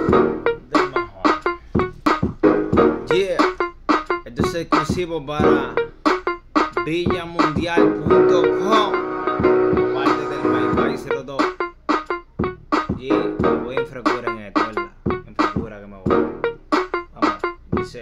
del mejor. Yeah, esto es exclusivo para villamundial.com, parte del Wi-Fi 02. Y me voy en frescura en esto, ¿verdad? En frescura que me voy. Vamos, dice: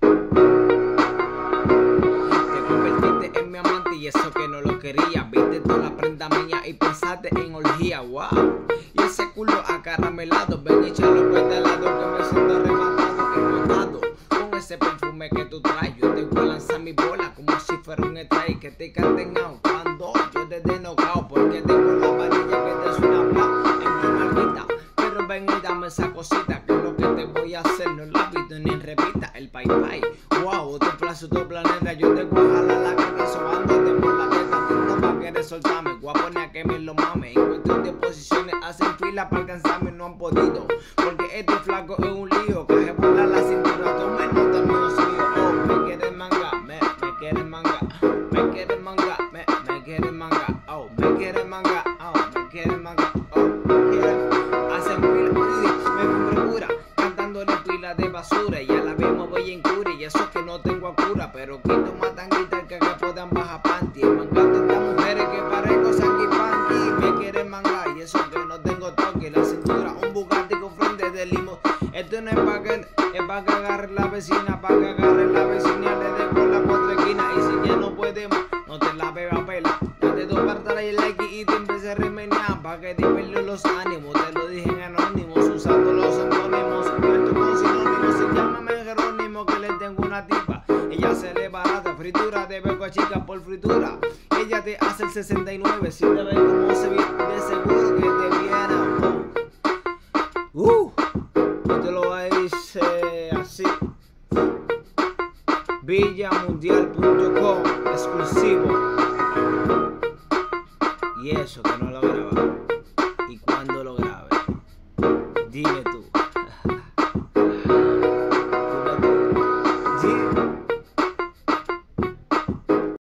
te convertiste en mi amante y eso que no lo quería. Viste toda la prenda mía y pensaste en orgía. Wow. Y ese culo acaramelado, ven y échalo pues de lado que me siento arrebatado, encantado con ese perfume que tú traes. Yo te voy a lanzar mi bola como si fuera un strike que te cantenao cuando yo te dé nocao, porque tengo la varilla que te suena bla en mi malvita. Pero ven y dame esa cosita que lo que te voy a hacer no la visto ni en revista. El pai pai, wow, otro plazo, otro planeta. Yo te voy a jalar la cara sobándote por la teta. Tú no vas a querer soltarme, voy a poner a que me lo mame. En cuestión de posiciones hacen fila para alcanzarme, no han podido, porque este flaco es un lío. Coge volar la cintura, toma nota, míos mío. Oh, me quiere manga, me quiere manga, me quiere manga, me quiere manga, oh, me quiere manga, oh, me quiere manga, oh, me quiere. Hacen fila, me procura, cantándole pila de basura. Y a la vez me voy en cura, y eso que no tengo a cura, pero quito más tanguita que puedan bajar panty. El mangante de mujeres que parezco sanky panky. Me quiere manga, y eso que no tengo toque. La cintura, un Bugatti con frente de limo. Esto no es para que, es para que agarre la vecina, para que agarre la vecina, le dé con la cuatro esquinas. Y si ya no puede más, no te la beba pela. Date dos partas y el X y te empecé a remenear, para que te pierdas los ánimos. Te lo dije en anónimos, usando los antónimos. Cubierto con sinónimos, se llama Jerónimo, que le tengo una tipa. Ella se le barata, fritura de beco a chica por fritura. Ella te hace el 69, si te ve como se ve, de seguro que te viera. Yo te lo voy a decir así: villamundial.com, exclusivo. Y eso que no lo grababa.